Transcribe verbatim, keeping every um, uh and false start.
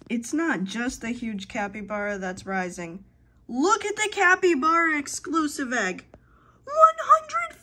It's not just the huge capybara that's rising. Look at the capybara exclusive egg. one hundred